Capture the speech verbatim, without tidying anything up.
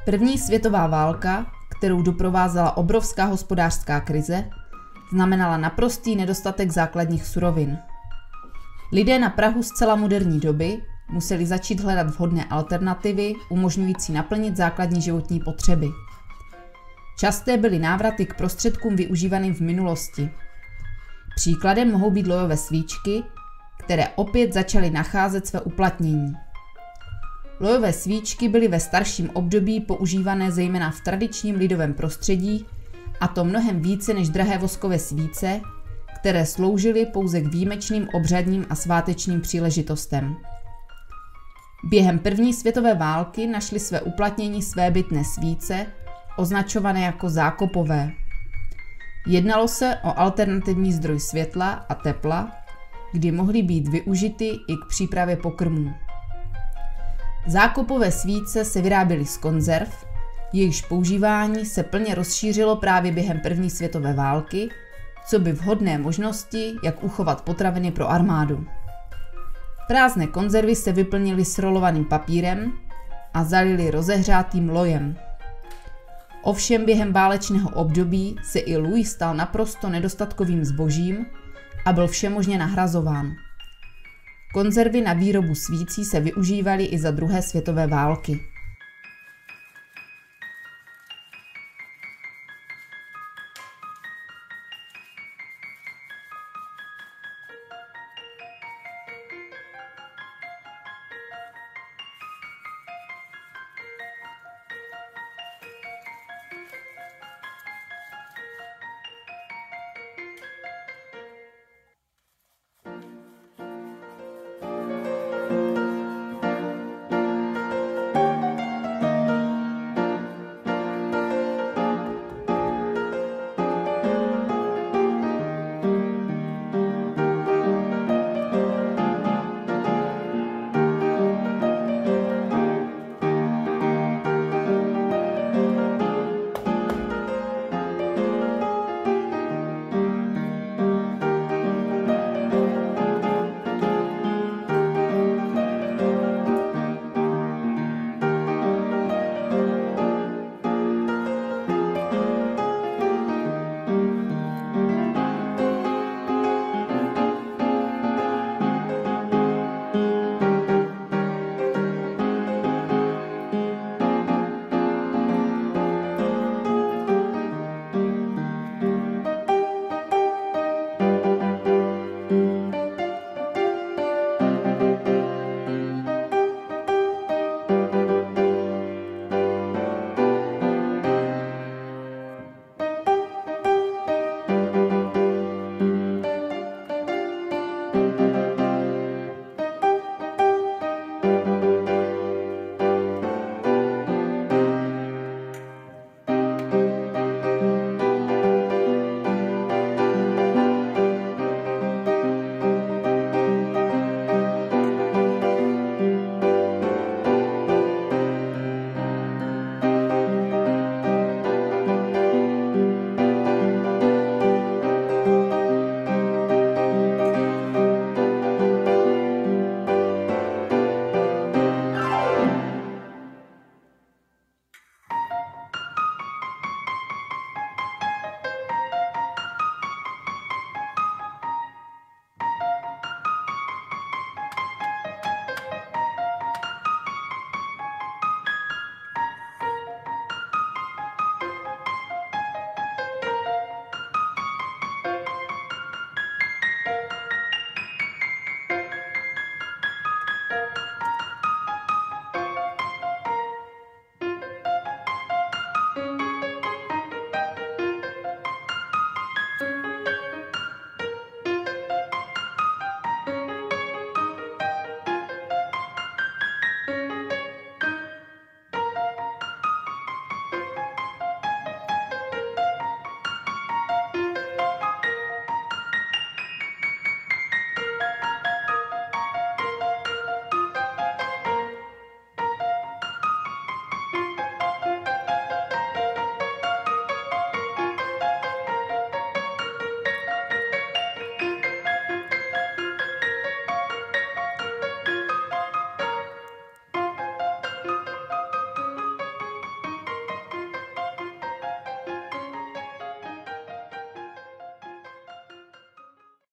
První světová válka, kterou doprovázela obrovská hospodářská krize, znamenala naprostý nedostatek základních surovin. Lidé na prahu zcela moderní doby museli začít hledat vhodné alternativy, umožňující naplnit základní životní potřeby. Časté byly návraty k prostředkům využívaným v minulosti. Příkladem mohou být olejové svíčky, které opět začaly nacházet své uplatnění. Olejové svíčky byly ve starším období používané zejména v tradičním lidovém prostředí, a to mnohem více než drahé voskové svíce, které sloužily pouze k výjimečným obřadním a svátečním příležitostem. Během první světové války našly své uplatnění svébytné svíce, označované jako zákopové. Jednalo se o alternativní zdroj světla a tepla, kdy mohly být využity i k přípravě pokrmů. Zákopové svíce se vyráběly z konzerv, jejichž používání se plně rozšířilo právě během první světové války, co by vhodné možnosti, jak uchovat potraviny pro armádu. Prázdné konzervy se vyplnily s rolovaným papírem a zalily rozehřátým lojem. Ovšem během válečného období se i lůj stal naprosto nedostatkovým zbožím a byl všemožně nahrazován. Konzervy na výrobu svící se využívaly i za druhé světové války.